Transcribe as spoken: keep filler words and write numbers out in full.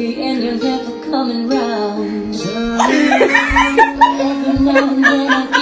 me and you're never coming round. Every now and then I